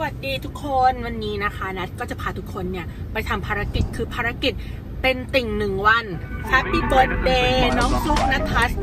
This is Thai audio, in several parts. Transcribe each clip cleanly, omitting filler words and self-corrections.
วัสดีทุกคนวันนี้นะคะนัทก็จะพาทุกคนเนี่ยไปทำภารกิจคือภารกิจเป็นติ่ง1 วัน Happy Birthday น้องฟลุ๊กนัทัศน์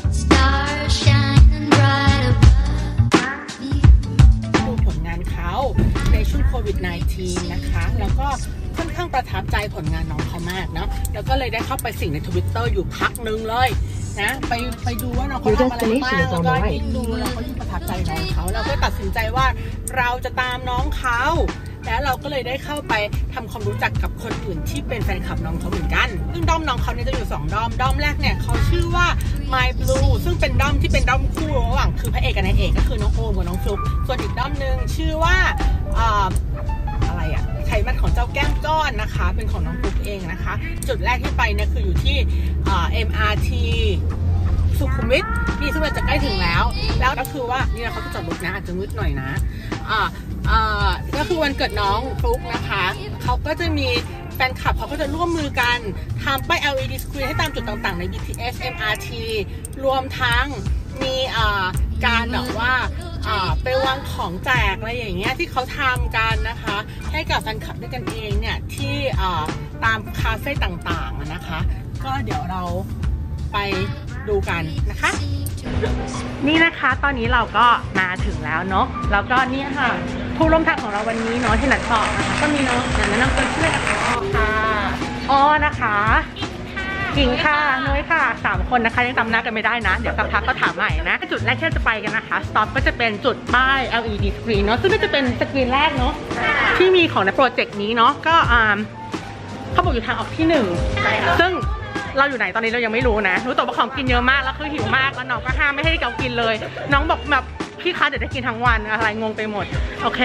ดูผลงานเขาในช่วงโควิด -19 นะคะแล้วก็ค่อนข้างประทับใจผลงานน้องเขามากเนาะแล้วก็เลยได้เข้าไปสิ่งใน Twitter อยู่พักนึงเลยนะไปดูว่าน้องเขาทำอะไรบ้างแล้วก็ยิ่งดูเราก็ยิ่งประทับใจน้องเขาเราก็ตัดสินใจว่าเราจะตามน้องเขาแล้วเราก็เลยได้เข้าไปทำความรู้จักกับคนอื่นที่เป็นแฟนคลับน้องเขาเหมือนกันซึ่งด้อมน้องเขาเนี่ยจะอยู่2ด้อมแรกเนี่ยเขาชื่อว่า My Blue ซึ่งเป็นด้อมที่เป็นด้อมคู่ระหว่างคือพระเอกกับนายเอกก็คือน้องโอมกับน้องฟลุ๊กส่วนอีกด้อมนึงชื่อว่าอะไรอะไขมันของเจ้าแก้มก้อนนะคะเป็นของน้องฟลุ๊กเองนะคะจุดแรกที่ไปเนี่ยคืออยู่ที่MRT สุขุมวิทนี่ซึ่งเราจะใกล้ถึงแล้วก็คือว่านี่เขาจะจอดรถนะอาจจะมืดหน่อยนะก็คือวันเกิดน้องฟลุ๊กนะคะเขาก็จะมีแฟนคลับเขาก็จะร่วมมือกันทำป้าย LED screen ให้ตามจุดต่างๆใน BTS MRT รวมทั้งมีการแบบว่าไปวางของแจกอะไรอย่างเงี้ยที่เขาทำกันนะคะให้กับแฟนคลับด้วยกันเองเนี่ยที่ตามคาเฟ่ต่างๆนะคะก็เดี๋ยวเราไปดูกันนะคะนี่นะคะตอนนี้เราก็มาถึงแล้วเนาะแล้วก็นี่ค่ะผู้ร่วมทางของเราวันนี้เนาะที่นัดบอกนะคะก็มีน้องแนะนำตัวชื่ออะไรค่ะอ้อนะคะกิ่งค่ะนุ้ยค่ะ3 คนนะคะยังจำหน้ากันไม่ได้นะเดี๋ยวสักพักก็ถามใหม่นะจุดแรกที่จะไปกันนะคะสต็อปก็จะเป็นจุดป้าย LED screen เนาะซึ่งก็จะเป็นสกรีนแรกเนาะที่มีของในโปรเจกต์นี้เนาะก็เขาบอกอยู่ทางออกที่1ซึ่งเราอยู่ไหนตอนนี้เรายังไม่รู้นะรู้แต่ว่าของกินเยอะมากแล้วคือหิวมากแล้วน้องก็ห้ามไม่ให้เรากินเลยน้องบอกแบบพี่คะเดี๋ยวจะกินทั้งวันอะไรงงไปหมดโอเค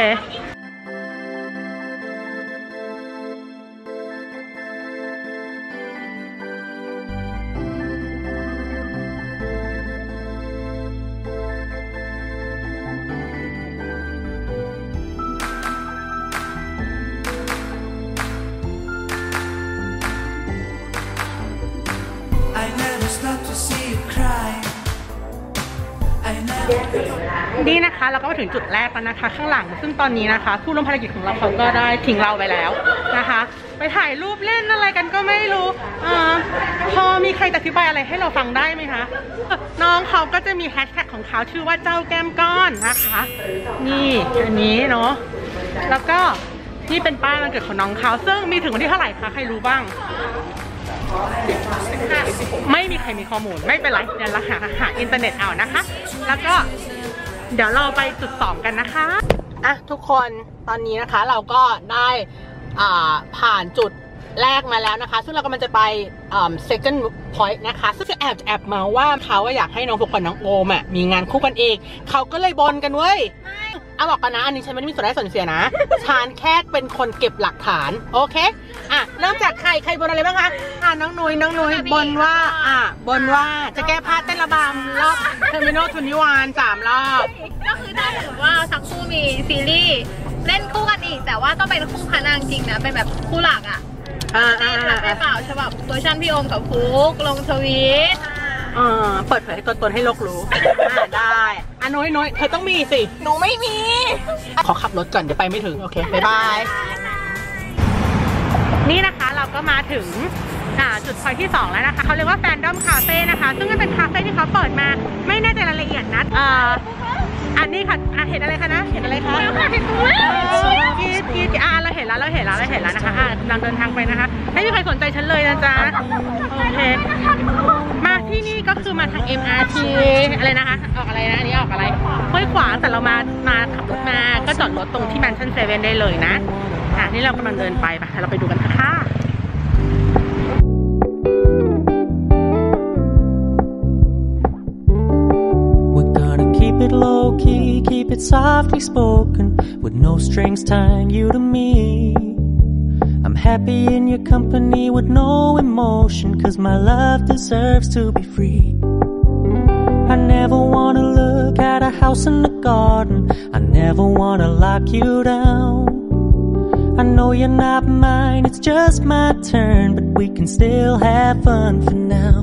นี่นะคะเราก็มาถึงจุดแรกแล้วนะคะข้างหลังซึ่งตอนนี้นะคะผู้ร่วมภารกิจของเราเขาก็ได้ทิ้งเราไปแล้วนะคะไปถ่ายรูปเล่นอะไรกันก็ไม่รู้พอมีใครอธิบายอะไรให้เราฟังได้ไหมคะน้องเขาก็จะมีแฮชแท็กของเขาชื่อว่าเจ้าแก้มก้อนนะคะนี่อันนี้เนาะแล้วก็นี่เป็นป้ายวันเกิดของน้องเขาซึ่งมีถึงวันที่เท่าไหร่คะใครรู้บ้างไม่มีใครมีข้อมูลไม่เป็นไรเดี๋ยวเราหาอินเทอร์เน็ตเอานะคะแล้วก็เดี๋ยวเราไปจุด2กันนะคะทุกคนตอนนี้นะคะเราก็ได้ผ่านจุดแรกมาแล้วนะคะซึ่งเรากำลังจะไปsecond point นะคะซึ่งแอบมาว่าเขาอยากให้น้องฟลุ๊กกับน้องโอมมีงานคู่กันเองเขาก็เลยบนกันเว้ยบอกกันนะอันนี้ฉันไม่ได้มีส่วนได้ส่วนเสียนะฉันแค่เป็นคนเก็บหลักฐานโอเคเริ่มจากใครบนอะไรบ้างคะน้องนุ้ยบนว่าจะแก้ผ้าเต้นระบำรอบเทอร์มินอล21 3 รอบก็คือถ้าถือว่าทั้งคู่มีซีรีส์เล่นคู่กันอีกแต่ว่าต้องเป็นคู่พระนางจริงนะเป็นแบบคู่หลักได้เปล่าฉบับเวอร์ชันพี่โอมกับฟุ๊กลงทวิตเปิดเผยให้ตัวตนให้โลกรู้ได้น้อยเธอต้องมีสิหนูไม่มีขอขับรถก่อนเดี๋ยวไปไม่ถึงโอเคบ๊ายบายนี่นะคะเราก็มาถึงจุดพอยที่2แล้วนะคะเขาเรียกว่าแฟนดอมคาเฟ่นะคะซึ่งมันเป็นคาเฟ่ที่เขาเปิดมาไม่แน่ใจรายละเอียดนะอันนี้ค่ะเห็นอะไรคะนะเห็นอะไรคะเราเห็นแล้วนะคะกำลังเดินทางไปนะคะไม่มีใครสนใจฉันเลยนะจ๊ะโอเคมาที่นี่ก็คือมาทาง MRT อะไรนะคะออกอะไรนะอันนี้ออกอะไรห้วยขวางแต่เรามาขับรถมาก็จอดรถตรงที่แมนชั่นเซเว่นได้เลยนะนี่เรากำลังเดินไปเราไปดูกันค่ะ Low key, keep it softly spoken, with no strings tying you to me. I'm happy in your company with no emotion, 'cause my love deserves to be free. I never wanna look at a house in the garden, I never wanna lock you down. I know you're not mine, it's just my turn, but we can still have fun for now.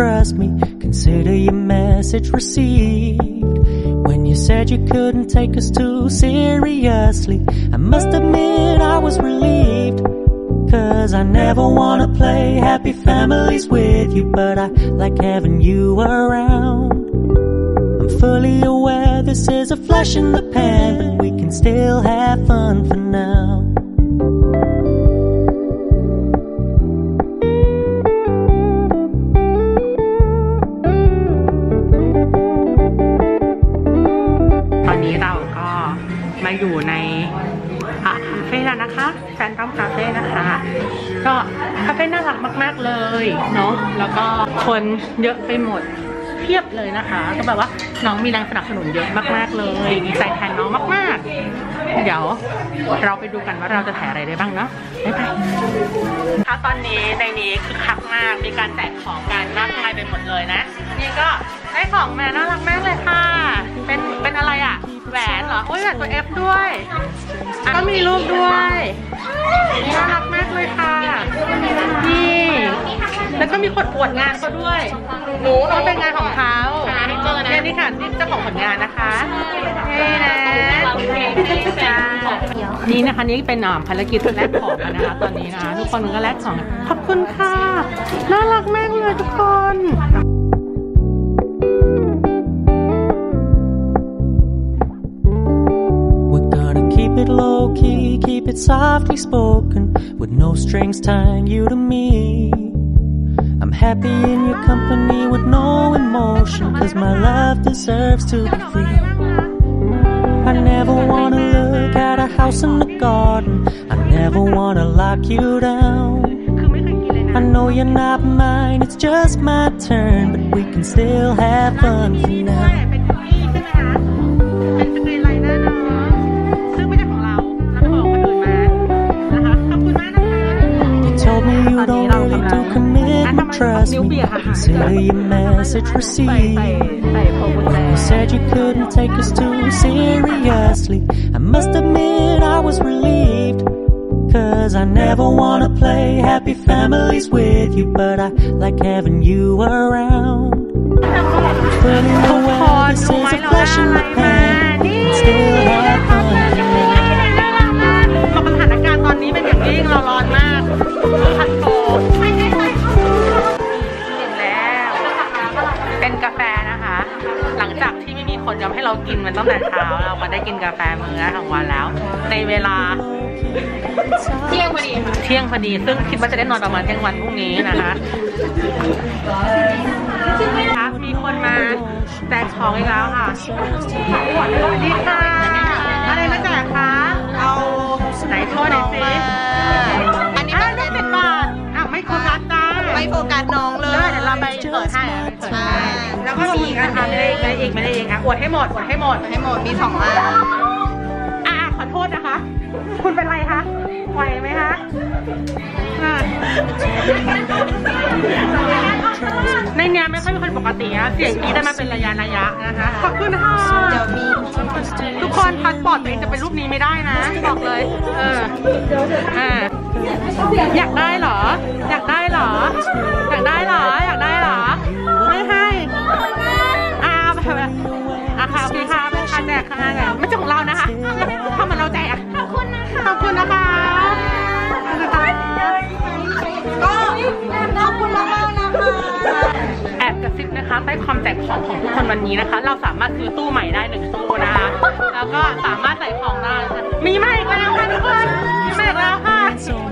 trust me, consider your message received. When you said you couldn't take us too seriously, I must admit I was relieved. 'Cause I never wanna play happy families with you, but I like having you around. I'm fully aware this is a flash in the pan, but we can still have fun for now. อยู่ในคาเฟ่แล้วนะคะแฟนต้อมคาเฟ่นะคะก็คาเฟ่น่ารักมากๆเลยเนาะแล้วก็คนเยอะไปหมดเพียบเลยนะคะก็แบบว่าน้องมีแรงสนับสนุนเยอะมากๆเลยดีใจแทนน้องมากๆเดี๋ยวเราไปดูกันว่าเราจะถ่ายอะไรได้บ้างเนาะไปค่ะตอนนี้ในนี้คือคักมากมีการแจกของกันมากมายไปหมดเลยนะนี่ก็ได้ของมาน่ารักมากเลยค่ะเป็นอะไรอ่ะแหวนเหรอโอ้ยแหวนตัว F ด้วยก็มีรูปด้วยน่ารักมากเลยค่ะนี่แล้วก็มีคนอวดงานเขาด้วยเขาเป็นงานของเขานี่ค่ะนี่เจ้าของผลงานนะคะนี่นะนี่นะคะนี่เป็นภารกิจแลกของกันนะคะตอนนี้นะทุกคนก็แลกของขอบคุณค่ะน่ารักมากเลยทุกคน Keep it low key, keep it softly spoken, with no strings tying you to me. I'm happy in your company with no emotion, 'cause my love deserves to be free. I never wanna look at a house in the garden, I never wanna lock you down. I know you're not mine, it's just my turn, but we can still have fun for now. You don't really do commitment, trust me, consider your message received. When you said you couldn't take us too seriously, I must admit I was relieved. 'Cause I never wanna play happy families with you, but I like having you around. Fully aware this is a flash in the pan, still have fun. สถานการณ์ตอนนี้เป็นอย่างยิ่งเราร้อนมากพัดโผกินแล้วเป็นกาแฟนะคะหลังจากที่ไม่มีคนยอมให้เรากินมันตั้งแต่เช้าเรามาได้กินกาแฟมื้อแรกของวันแล้วในเวลาเที่ยงพอดีค่ะเที่ยงพอดีซึ่งคิดว่าจะได้นอนประมาณเที่ยงวันพรุ่งนี้นะคะมีคนมาแจกของอีกแล้วค่ะสวัสดีค่ะอะไรมาแจกคะเอาไหนโชว์หน่อยสิอันนี้ไม่เป็นบาทไม่โฟกัสจ้าไม่โฟกัสน้องเลยเดี๋ยวเราไปเปิดให้แล้วก็มีนะคะไม่ได้อีกค่ะอวดให้หมดมี2อันขอโทษนะคะคุณเป็นไรคะไหวไหมคะในเนี้ยไม่ค่อยมีคนปกตินะเสียงนี้ได้มาเป็นระยะนะคะขอบคุณค่ะเดี๋ยวมีทุกคนพาสปอร์ตตัวเองจะเป็นรูปนี้ไม่ได้นะบอกเลยอยากได้เหรอไม่ให้ค่ะโอเคค่ะแจกค่ะไม่ใช่ของเรานะคะทำเหมือนเราแจกขอบคุณนะคะก็ขอบคุณมากๆนะคะแอบกระซิบนะคะใต้ความแจกของทุกคนวันนี้นะคะเราสามารถซื้อตู้ใหม่ได้1ตู้นะคะแล้วก็สามารถใส่ของได้มีมาอีกแล้วค่ะทุกคนมาอีกแล้วค่ะ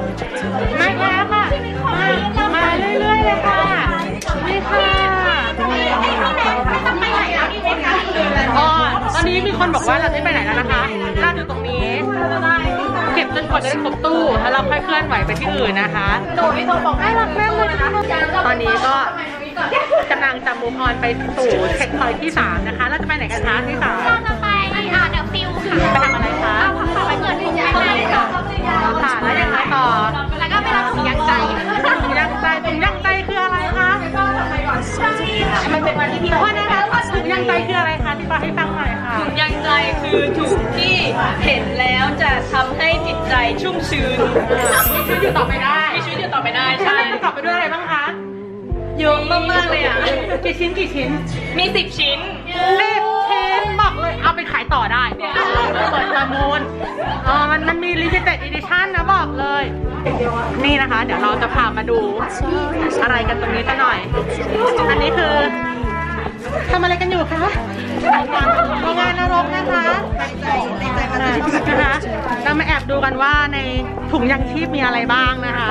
มาเรื่อยๆเลยค่ะนี่ค่ะตอนนี้มีคนบอกว่าเราไม่ไปไหนแล้วนะคะเราอยู่ตรงนี้เก็บจนกว่าจะได้ครบตู้แล้วเราค่อยเคลื่อนไหวไปที่อื่นนะคะพี่โตบอกให้รักแม่เลยนะตอนนี้ก็กำลังจะมูฟออนไปสู่เช็คพอยท์ที่3นะคะเราจะไปไหนกันคะที่3เราจะไปเดอะฟิลค่ะไปทำอะไรคะไปเกิดที่ยังไงค่ะแล้วยังไงต่อแล้วก็ไปรับถุงยางใจคืออะไรคะมันเป็นวันที่พี่ว่านะคะถุงยางใจคืออะไรคะที่ป้าให้ฟังหน่อยค่ะถุงยางใจคือถุงที่เห็นแล้วจะทำให้จิตใจชุ่มชื้นมีชีวิตอยู่ต่อไปได้ใช่ประกอบไปด้วยอะไรบ้างคะเยอะมากๆเลยอ่ะกี่ชิ้นมี10 ชิ้นบอกเลยเอาไปขายต่อได้เปิดประมูลมันมี limited edition นะบอกเลยนี่นะคะเดี๋ยวเราจะพามาดูอะไรกันตรงนี้กันหน่อยอันนี้คือทำอะไรกันอยู่คะโรงงานนรกนะคะเรามาแอบดูกันว่าในถุงยังชีพมีอะไรบ้างนะคะ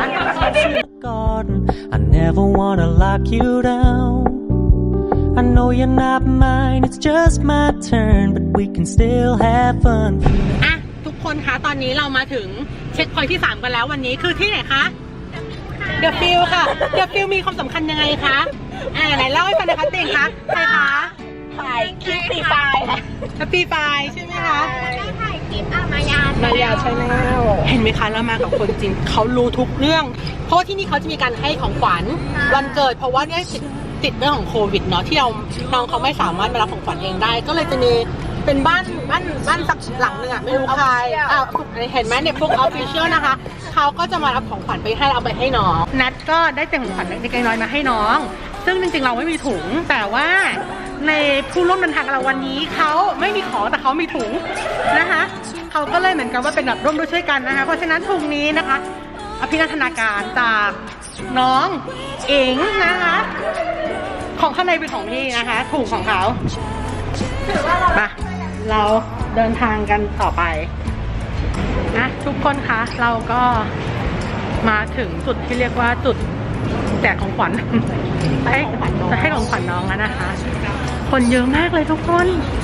I never wanna lock you down I know you're not mine it's just my turn but we can still have fun อ่ะทุกคนคะตอนนี้เรามาถึงเช็คพอยท์ที่3กันแล้ววันนี้คือที่ไหนคะเดอะฟิลค่ะเดอะฟิลมีความสำคัญยังไงคะไหนเล่าให้ฟังนะคะติ่งคะใครคะถ่ายคลิปปีไฟค่ะปีไฟใช่ไหมคะถ่ายคลิปมายาใช่แล้วเห็นไหมคะเรามากับคนจริงเขารู้ทุกเรื่องเพราะว่าที่นี่เขาจะมีการให้ของขวัญวันเกิดเพราะว่าเนี่ยติดเรื่องของโควิดเนาะที่น้องเขาไม่สามารถไปรับของขวัญเองได้ก็เลยจะมีเป็นบ้านสักหลังนึงอ่ะไม่รู้ใครเห็นไหมเนี่ยพวกออฟฟิเชียลนะคะเขาก็จะมารับของขวัญไปให้เอาไปให้น้องนัทก็ได้แต่งของขวัญเล็กๆน้อยๆมาให้น้องซึ่งจริงๆเราไม่มีถุงแต่ว่าในผู้ร่วมเดินทางกับเราวันนี้เขาไม่มีของแต่เขามีถุงนะคะเขาก็เลยเหมือนกันว่าเป็นแบบร่วมด้วยช่วยกันนะคะเพราะฉะนั้นถุงนี้นะคะอภินันทนาการจากน้องเอ๋งนะคะของข้างในเป็นของพี่นะคะถุงของเขาไปเราเดินทางกันต่อไปนะทุกคนคะเราก็มาถึงจุดที่เรียกว่าจุดแจกของขวัญให้ของขวัญน้องแล้วนะคะคนเยอะมากเลยทุกคน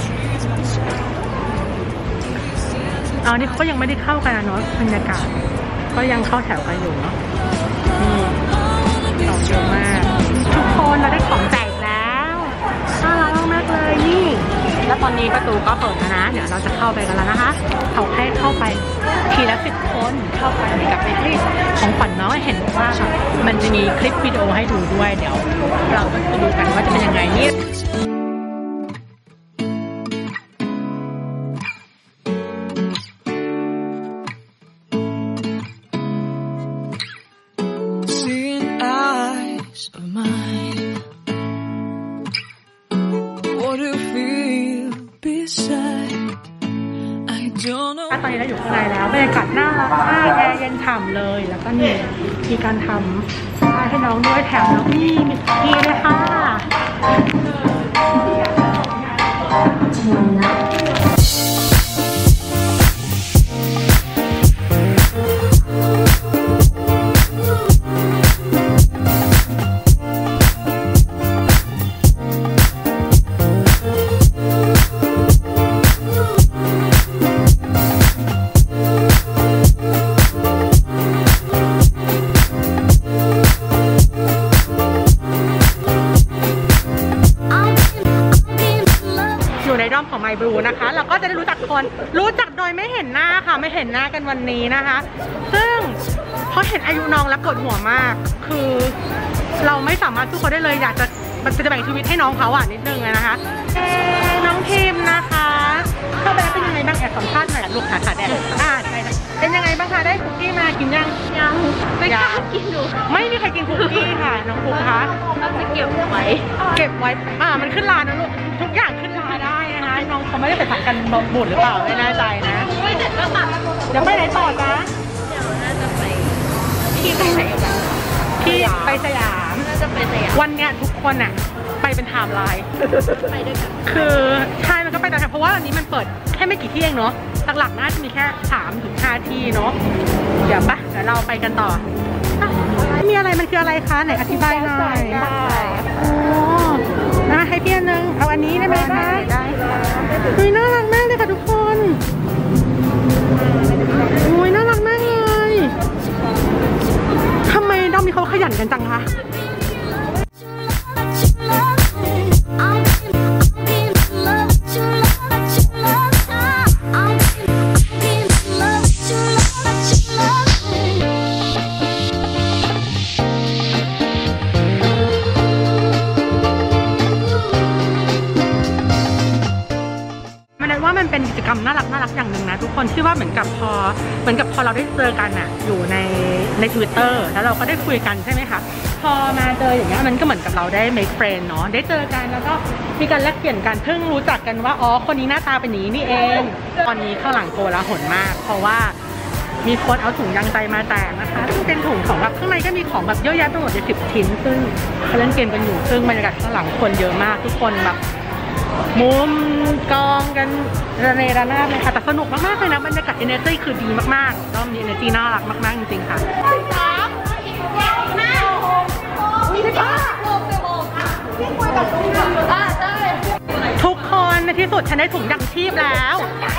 นี่เขาก็ยังไม่ได้เข้ากันนะเนาะบรรยากาศก็ยังเข้าแถวกันอยู่เนาะของเยอะมากทุกคนเราได้ของแจกแล้วน่ารักมากเลยนี่แล้วตอนนี้ประตูก็เปิดแล้วนะเดี๋ยวเราจะเข้าไปกันแล้วนะคะเขาให้เข้าไปทีละ10 คนเข้าไปกับไปให้ของขวัญน้องเห็นว่ามันจะมีคลิปวิดีโอให้ดูด้วยเดี๋ยวเราก็จะดูกันว่าจะเป็นยังไงนี่ตอนนี้เราอยู่ข้างในแล้วบรรยากาศน่ารักมากแอร์เย็นฉ่ำเลยแล้วก็นี่มีการทำป้ายให้น้องด้วยแถมน้องนี่มีพี่เลยค่ะของไมบลูนะคะเราก็จะได้รู้จักโดยไม่เห็นหน้าค่ะไม่เห็นหน้ากันวันนี้นะคะซึ่งเพราะเห็นอายุน้องแล้วปวดหัวมากคือเราไม่สามารถสู้เขาได้เลยอยากจะแบ่งชีวิตให้น้องเขานิดนึงนะคะน้องทีมนะคะเข้าไปแล้วเป็นยังไงบ้างแอบสัมภาษณ์หน่อยลูกขาแดดเป็นยังไงบ้างคะได้คุกกี้มากินยังไม่กล้ากินดูไม่มีใครกินคุกกี้ค่ะน้องคุกคะเราจะเก็บไว้มันขึ้นลานะลูกทุกอย่างขึ้นลาได้นะคะน้องเขาไม่ได้ไปผัดกันบุญหรือเปล่าไม่แน่ใจนะไม่เด็ดก็ค่ะเดี๋ยวไปไหนต่อจ๊ะเดี๋ยวน่าจะไปที่ไปสยามน่าจะไปสยามวันเนี้ยทุกคนไปเป็นไทม์ไลน์ไปด้วยกันคือใช่มันก็ไปแต่เพราะว่าวันนี้มันเปิดแค่ไม่กี่ที่เองเนาะหลักๆน่าจะมีแค่3-5 ที่เนาะเดี๋ยวเราไปกันต่อมีอะไรมันคืออะไรคะไหนอธิบายหน่อยให้พี่อันนึงเอาอันนี้ได้ไหมคะได้ค่ะน่ารักมากเลยค่ะทุกคนน่ารักมากเลยทำไมด้อมนี้เขาขยันกันจังคะทุกคนที่ว่าเหมือนกับพอเราได้เจอกันอะอยู่ใน Twitter แล้วเราก็ได้คุยกันใช่ไหมคะพอมาเจออย่างเงี้ยมันก็เหมือนกับเราได้ make friend เนาะได้เจอกันแล้วก็มีการแลกเปลี่ยนกันเพิ่งรู้จักกันว่าอ๋อคนนี้หน้าตาเป็นอย่างนี้นี่เองตอนนี้ข้างหลังโกลาหลมากเพราะว่ามีคนเอาถุงยางใจมาแจกนะคะซึ่งเป็นถุงของแบบข้างในก็มีของแบบเยอะแยะไปหมดเลย10 ชิ้นซึ่งเขาเล่นเกมกันอยู่ซึ่งบรรยากาศข้างหลังคนเยอะมากทุกคนแบบมุมกองกันระเนระนาดเลยค่ะแต่สนุกมากๆเลยนะบรรยากาศ energy คือดีมากๆแล้วมี energy น่ารักมากๆจริงๆค่ะทุกคนในที่สุดฉันได้ถุงยังชีพแล้ว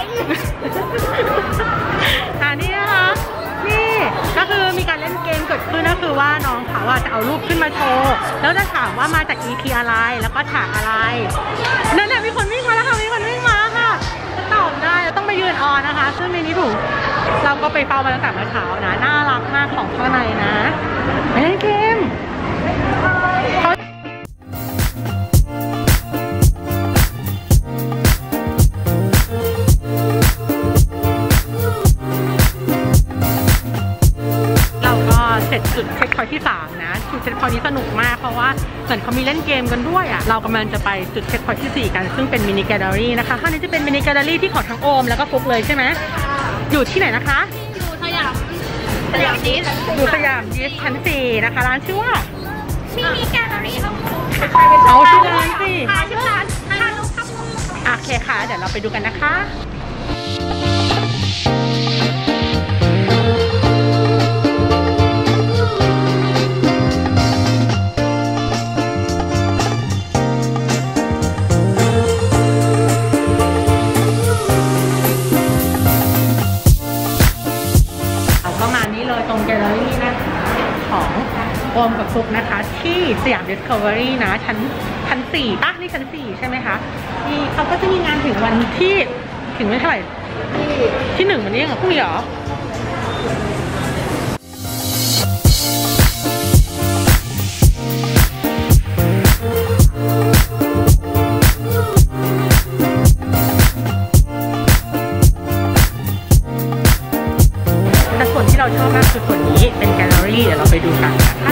นี่นะคะนี่ก็คือมีการเล่นเกมเกิดขึ้นก็คือว่าน้องเขาจะเอารูปขึ้นมาโชว์แล้วจะถามว่ามาจาก EP อะไรแล้วก็ฉากอะไรนั่นแหละมีคนวิ่งมาแล้วค่ะมีคนวิ่งมาค่ะจะตอบได้เราต้องไปยืนออนนะคะซึ่งในนี้ถูกเราก็ไปเฝ้ามาตั้งแต่เมื่อเช้านะน่ารักมากของข้างในนะเล่นเกมจุดเช็คพอยท์ที่3นะจุดเช็คพอยท์นี้สนุกมากเพราะว่าเหมือนเขามีเล่นเกมกันด้วยเรากำลังจะไปจุดเช็คพอยท์ที่4กันซึ่งเป็นมินิแกลเลอรี่นะคะข้างนี้จะเป็นมินิแกลเลอรี่ที่ของทั้งโอมแล้วก็ฟุกเลยใช่ไหมอยู่ที่ไหนนะคะอยู่สยามยิสอยู่สยามยิสชั้น4นะคะร้านชื่อว่ามินิแกลเลอรี่เอาชื่อร้านสิชื่อร้านโอเคค่ะเดี๋ยวเราไปดูกันนะคะตรงแกลเลอรี่นะคะของโอมกับฟุกนะคะที่สยาม Discovery นะชั้น4ป่ะนี่ชั้น4ใช่ไหมคะนี่เขาก็จะมีงานถึงวันที่ถึงวันเท่าไหร่ที่1วันนี้กับพรุ่งนี้เหรอที่เราชอบมากคือส่วนนี้เป็นแกลเลอรี่เดี๋ยวเราไปดูกันนะคะ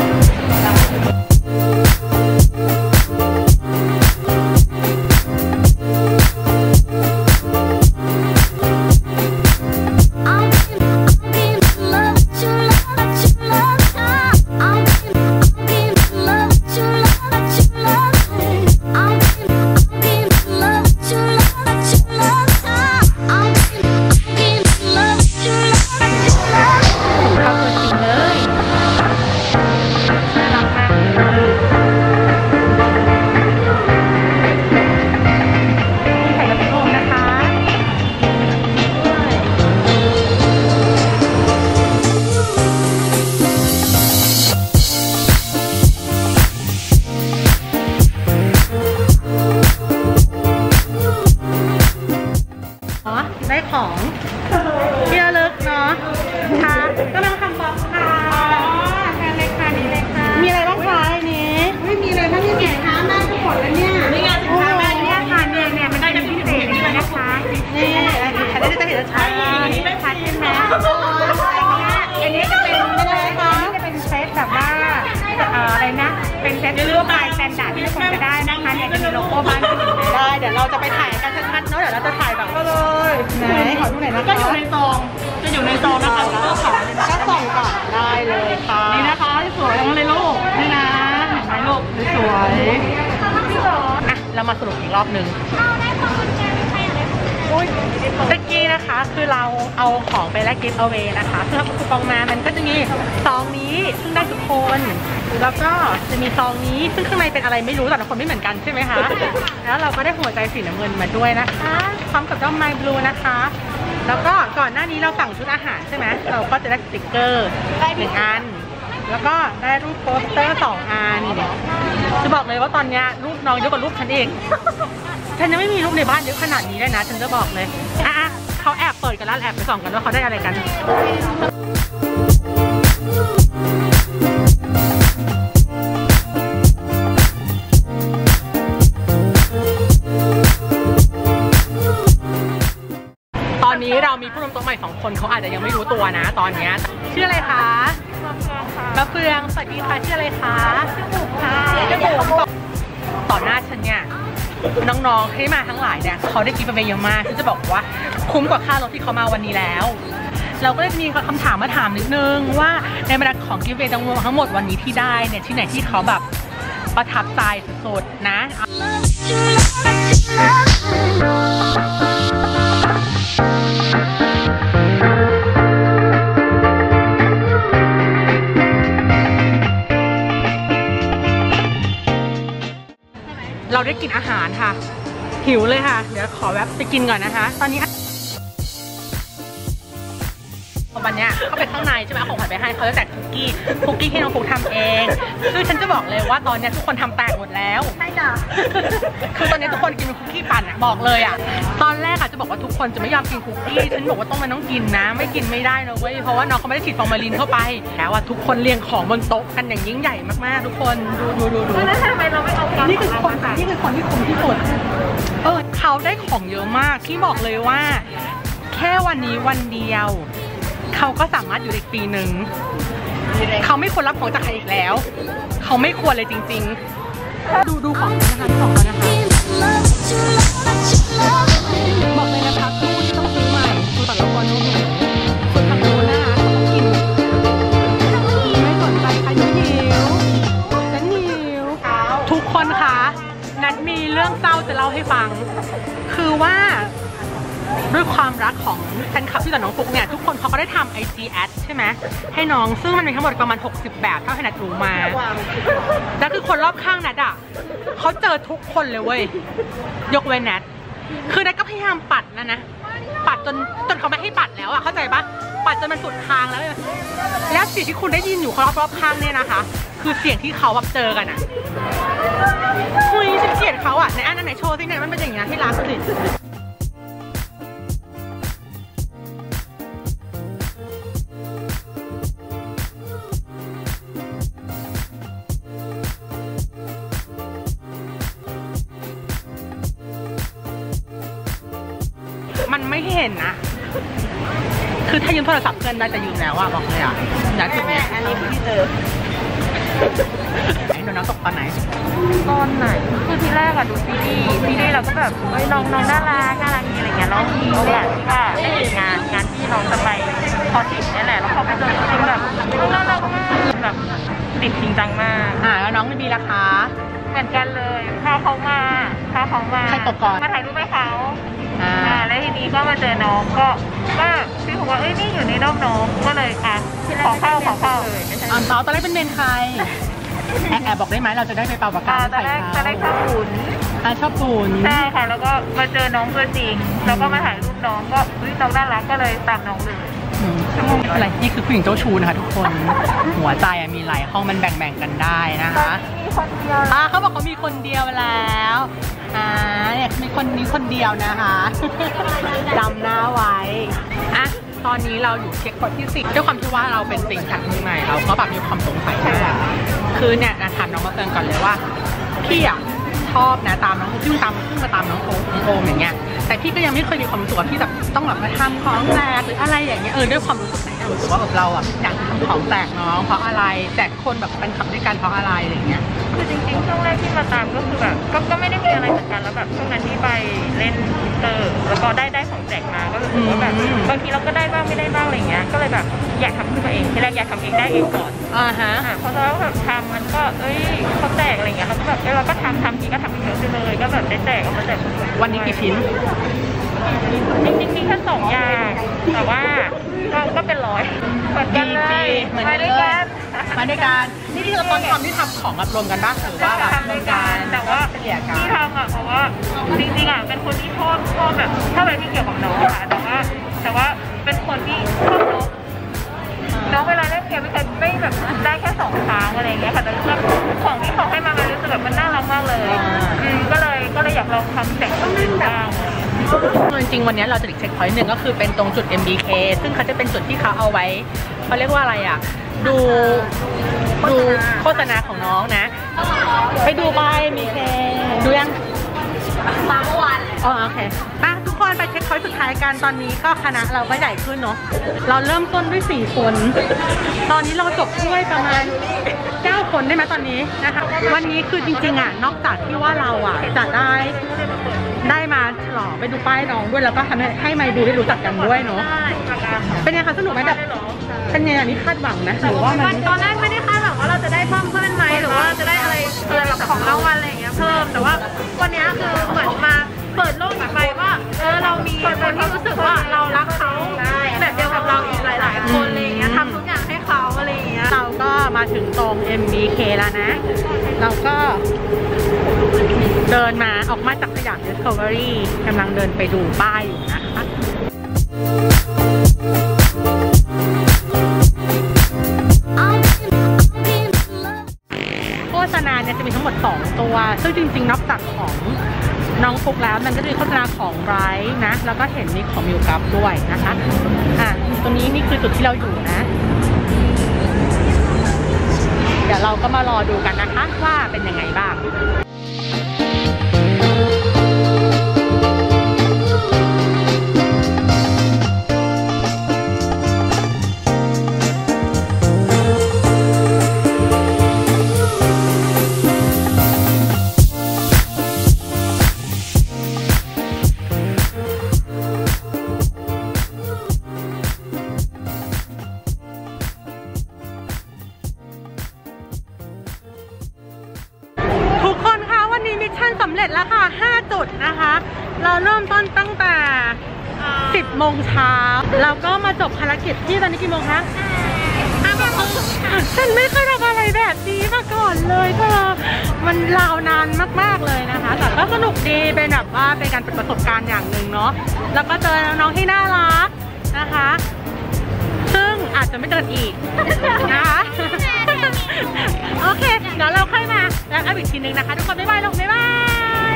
ได้ของที่ระลึกเนาะค่ะก็ต้องทำบ็อกซ์ค่ะแทนเลยค่ะนี่เลยค่ะมีอะไรบ้างคะนี้ไม่มีอะไรบ้างนี่สินค้าแม่ทุกคนแล้วเนี่ยนี่งานสินค้าแม่เนี่ยค่ะเนี่ยมันได้จะพิเศษนี่เลยนะคะนี่ฉันได้จะเห็นใช้นี่ไม่พัดใช่ไหมอันนี้จะเป็นอะไรคะจะเป็นเซตแบบว่าอะไรนะเป็นเซตทั่วไปสแตนดาร์ดที่ทุกคนจะได้นะคะเนี่ยจะมีโลโก้บ้านก็อยู่ได้เดี๋ยวเราจะไปถ่ายกันชัดๆเนาะเดี๋ยวเราจะถ่ายแบบเลยไหนขอดูหน่อยนะคะก็อยู่ในซองนะคะก็ขอก็ส่องก่อนได้เลยค่ะนี่นะคะสวยทั้งเลยลูกนี่นะเห็นไหมลูกสวยอ่ะเรามาสรุปอีกรอบนึงตะกี้นะคะคือเราเอาของไปแลกกิฟต์เอาเวนะคะเพื่อคูปองมามันก็จะมีซองนี้ซึ่งได้ทุกคนแล้วก็จะมีซองนี้ซึ่งข้างในเป็นอะไรไม่รู้แต่ละคนไม่เหมือนกันใช่ไหมคะแล้วเราก็ได้หัวใจสีน้ำเงินมาด้วยนะคะพร้อมกับด้อมไมบลูนะคะแล้วก็ก่อนหน้านี้เราสั่งชุดอาหารใช่ไหมเราก็จะได้สติกเกอร์1 อันแล้วก็ได้รูปโปสเตอร์2 อันจะบอกเลยว่าตอนนี้รูปน้องเยอะกว่ารูปฉันเองฉันยังไม่มีรูปในบ้านเยอะขนาดนี้เลยนะฉันจะบอกเลยเขาแอบเปิดกันแล้วแอบไปส่องกันว่าเขาได้อะไรกันตอนนี้เรามีผู้ตัวใหม่2 คนเขาอาจจะยังไม่รู้ตัวนะตอนนี้ชื่ออะไรคะมะเฟืองสวัสดีค่ะชื่ออะไรคะชื่อบุ๋มต่อหน้าฉันเนี่ยน้องๆที่มาทั้งหลายเนี่ยเขาได้กิฟต์ไปเยอะมากที่จะบอกว่าคุ้มกว่าค่ารถที่เขามาวันนี้แล้วเราก็เลยมีคำถามมาถามนิดนึงว่าในบรรดาของกิฟต์เวย์ทั้งหมดวันนี้ที่ได้เนี่ยที่ไหนที่เขาแบบประทับใจสุดๆนะเราได้กินอาหารค่ะหิวเลยค่ะเดี๋ยวขอแวะไปกินก่อนนะคะตอนนี้วันนี้เข้าไปข้างในใช่ไหมของขวัญไปให้เขาจะแจกคุกกี้ที่น้องฟุกทำเองคือฉันจะบอกเลยว่าตอนนี้ทุกคนทำแตกหมดแล้วใช่จ้ะคือตอนนี้ทุกคนกินเป็นคุกกี้ปั่นบอกเลยอ่ะตอนแรกจะบอกว่าทุกคนจะไม่ยอมกินคุกกี้ฉันบอกว่าต้องกินนะไม่กินไม่ได้นะเว้ยเพราะว่าน้องเขาไม่ได้ฉีดฟอร์มาลินเข้าไปแล้วว่าทุกคนเรียงของบนโต๊ะกันอย่างยิ่งใหญ่มากๆทุกคนดูแล้วทำไมเราไม่เอานี่คือคนที่คุ้มที่สุดเขาได้ของเยอะมากที่บอกเลยว่าแค่วันนี้วันเดียวเขาก็สามารถอยู่อีกปีหนึ่งเขาไม่ควรรับของจากใครอีกแล้วเขาไม่ควรเลยจริงๆดูของนะคะของเขานะคะบอกเลยนะคะตู้ที่ต้องซื้อใหม่คือแต่ละคนดูส่วนทางโน้นนะคะเขาต้องกินไม่สนใจใครไม่หิวนัทหิวทุกคนคะนัทมีเรื่องเศร้าจะเล่าให้ฟังคือว่าด้วยความรักของแฟนคลับที่ต่อน้องฟุกเนี่ยทุกคนเขาก็ได้ทำ IG ad ใช่ไหมให้น้องซึ่งมันมีทั้งหมดประมาณ60แบบเท่าที่นัทรู้มาแล้วคือคนรอบข้างนัทเขาเจอทุกคนเลยเว้ยยกเว้นนัทคือนัทก็พยายามปัดนะปัดจนเขาไม่ให้ปัดแล้วเข้าใจปะปัดจนมันสุดทางแล้วแล้วสิ่งที่คุณได้ยินอยู่รอบข้างเนี่ยนะคะคือเสียงที่เขาแบบเจอกันคุยฉันเกลียดเขาในอันนั้นไหนโชว์สิเนี่ยมันเป็นอย่างนี้ที่ร้านสิมันไม่เห็นนะคือถ้ายืมโทรศัพท์เพื่อนได้จะยืมแล้วบอกเลยอยากถึงเนี่ยอันนี้ที่เจอโดนน้องตกตอนไหนคือที่แรกดูซีรีส์เราก็แบบน้องน่ารักอะไรเงี้ยแล้วมีโอกาสที่ว่าได้เห็นงานที่น้องจะไปพอติดนี่แหละแล้วเขาไปเจอจริงแบบน่ารักมากแบบติดจริงจังมากแล้วน้องมีราคาเหมือนกันเลยพาเขามาใครตกก่อนมาถ่ายรูปให้เขาแล้วทีนี้ก็มาเจอน้องก็พี่บอกว่านี่อยู่ในน้องน้องก็เลยขอเข้าตอนแรกเป็นเมนใครแอบบอกได้ไหมเราจะได้ไปเป่าปากกาตอนแรกชอบบุญชอบบุญใช่ค่ะแล้วก็มาเจอน้องตัวจริงแล้วก็มาถ่ายรูปน้องก็น้องน่ารักก็เลยตามน้องเลยอะไรนี่คือผู้หญิงเจ้าชู้นะคะทุกคนหัวใจมีหลายห้องมันแบ่งกันได้นะคะมีคนเดียวเขาบอกเขามีคนเดียวแล้วเนี่ยมีคนเดียวนะคะจำหน้าไว้ตอนนี้เราอยู่เช็คพอยท์ที่10ด้วยความที่ว่าเราเป็นติ่งจากเมืองใหม่เราก็แบบมีความสงสัยมากคือเนี่ยถามน้องมาเตือนก่อนเลยว่าพี่ชอบนะตามน้องขึ้นมาตามน้องโอมอย่างเงี้ยแต่พี่ก็ยังไม่เคยมีความรู้สึกว่าพี่แบบต้องแบบมาทำของแตกหรืออะไรอย่างเงี้ยด้วยความรู้สึกไหนรู้สึกว่าแบบเราอยากทำของแตกน้องเพราะอะไรแจกคนแบบเป็นขับด้วยกันเพราะอะไรอะไรเงี้ยคือจริงๆช่วงแรกที่มาตามก็คือแบบก็ไม่ได้มีอะไรเหมือนกันแล้วแบบช่วงนั้นที่ไปเล่นเตอร์แล้วก็ได้ของแจกมาก็รู้สึกว่าแบบบางทีเราก็ได้บ้างไม่ได้บ้างอะไรเงี้ยก็เลยแบบอยากทำขึ้นมาเองที่แรกอยากทำเองได้เองก่อนพอเราแบบทำมันก็เขาแจกอะไรเงี้ยเราก็แบบเราก็ทำทีก็ทำเยอะไปเลยก็แบบได้แจกเอามาแจกวันนี้กี่ชิ้นจริงๆมีแค่2 อย่างแต่ว่าก็เป็น100เหมือนกันเลยมาด้วยกันนี่ที่เราตอนทำที่ทำของรวมกันบ้างหรือว่าทำด้วยกันแต่ว่าที่ทำเพราะว่าจริงๆเป็นคนที่ชอบแบบชอบอะไรที่เกี่ยวกับน้องแต่ว่าเป็นคนที่ชอบน้องเวลาเล่นเกมไม่แบบได้แค่2 ครั้งอะไรเงี้ยค่ะแต่แบบของที่เขาให้มามันรู้สึกแบบมันน่ารักมากเลยก็เลยอยากลองทำแต่งตัวอื่นบ้างจริงๆวันนี้เราจะอีกเช็คพอยต์หนึ่งก็คือเป็นตรงจุด MBK ซึ่งเขาจะเป็นจุดที่เขาเอาไว้เขาเรียกว่าอะไรดูโฆษณาของน้องนะไปดูไป MBK ดูยังเมื่อวานโอเคป่ะทุกคนไปเช็คพอยต์สุดท้ายกันตอนนี้ก็คณะเราก็ใหญ่ขึ้นเนาะเราเริ่มต้นด้วย4 คนตอนนี้เราจบด้วยประมาณ9 คนได้ไหมตอนนี้นะคะวันนี้คือจริงๆอ่ะนอกจากที่ว่าเราอ่ะจะได้มาฉลองไปดูป้ายน้องด้วยแล้วก็ทำให้ไมดูได้รู้จักกันด้วยเนาะเป็นไงคะสนุกไหมแบบเป็นไงอันนี้คาดหวังนะหรือว่ามันตอนแรกไม่ได้คาดหวังว่าเราจะได้เพิ่มขึ้นไหมหรือว่าจะได้อะไรแบบของรางวัลอะไรอย่างเงี้ยเพิ่มแต่ว่าวันนี้คือเหมือนมาเปิดโลกไปว่าเรามีคนที่รู้สึกว่าเรารักเขาแบบเดียวกับเราอีกหลายๆคนอะไรอย่างเงี้ยทำทุกอย่างให้เขาอะไรอย่างเงี้ยเราก็มาถึงตรง MBK แล้วนะเราก็เดินมาออกมาจากสยาม Discovery กำลังเดินไปดูป้ายอยู่นะคะโฆษณาเนี่ยจะมีทั้งหมด2 ตัวซึ่งจริงๆนอกจากของน้องฟุกแล้วมันก็จะมีโฆษณาของไบรท์นะแล้วก็เห็นมีของมิวกัฟด้วยนะคะตรงนี้นี่คือจุดที่เราอยู่นะเดี๋ยวเราก็มารอดูกันนะคะว่าเป็นยังไงบ้างสำเร็จแล้วค่ะ5 จุดนะคะเราเริ่มต้นตั้งแต่10 โมงเช้าแล้วก็มาจบภารกิจที่ตอนนี้กี่โมงคะ5 โมงฉันไม่เคยทำอะไรแบบนี้มาก่อนเลยเธอมันยาวนานมากๆเลยนะคะแต่ก็สนุกดีเป็นแบบว่าเป็นการเป็นประสบการณ์อย่างหนึ่งเนาะแล้วก็เจอน้องที่น่ารักนะคะซึ่งอาจจะไม่เจออีกนะคะโอเคเดี๋ยวเราค่อยมาแล้วอัพอีกทีนึงนะคะทุกคนบ๊ายบายลงบ๊ายบาย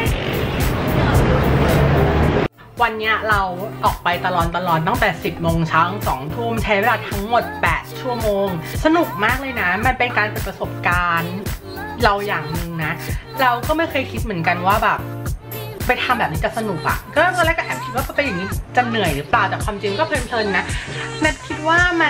วันนี้เราออกไปตลอดตั้งแต่10 โมงเช้าถึง2 ทุ่มใช้เวลาทั้งหมด8 ชั่วโมงสนุกมากเลยนะมันเป็นการเป็นประสบการณ์เราอย่างหนึ่งนะเราก็ไม่เคยคิดเหมือนกันว่าแบบไปทำแบบนี้จะสนุกอะก็ตอนแรกก็แอบคิดว่าไปอย่างนี้จะเหนื่อยหรือเปล่าแต่ความจริงก็เพลินๆนะนัทคิดว่ามัน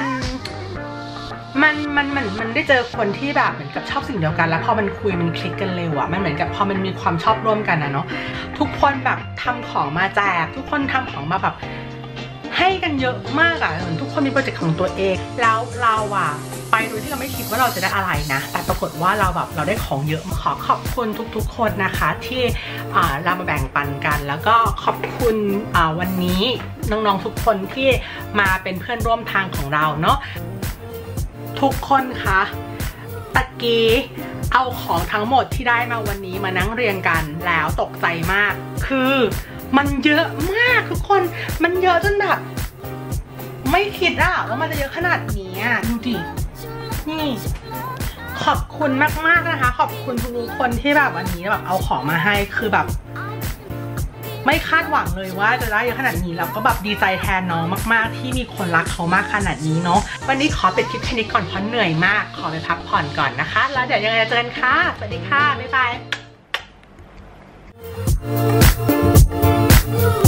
ได้เจอคนที่แบบเหมือนกับชอบสิ่งเดียวกันแล้วพอมันคุยมันคลิกกันเร็วอะมันเหมือนกับพอมันมีความชอบร่วมกันนะเนาะทุกคนแบบทำของมาแจกทุกคนทำของมาแบบให้กันเยอะมากอะเหมือนทุกคนมีโปรเจกต์ของตัวเองแล้วเราอะไปโดยที่เราไม่คิดว่าเราจะได้อะไรนะแต่ปรากฏว่าเราได้ของเยอะขอขอบคุณทุกๆคนนะคะที่เรามาแบ่งปันกันแล้วก็ขอบคุณวันนี้น้องๆทุกคนที่มาเป็นเพื่อนร่วมทางของเราเนาะทุกคนคะตะกี้เอาของทั้งหมดที่ได้มาวันนี้มานั่งเรียงกันแล้วตกใจมากคือมันเยอะมากทุกคนมันเยอะจนแบบไม่คิดว่ามันจะเยอะขนาดนี้ดูดินี่ขอบคุณมากๆนะคะขอบคุณทุกคนที่แบบวันนี้แบบเอาของมาให้คือแบบไม่คาดหวังเลยว่าจะได้เยอะขนาดนี้แล้วก็แบบดีใจแทนน้องมากๆที่มีคนรักเขามากขนาดนี้เนาะวันนี้ขอปิดคลิปแค่นี้ก่อนเพราะเหนื่อยมากขอไปพักผ่อนก่อนนะคะแล้วเดี๋ยวยังไงเจอกันค่ะสวัสดีค่ะบ๊ายบาย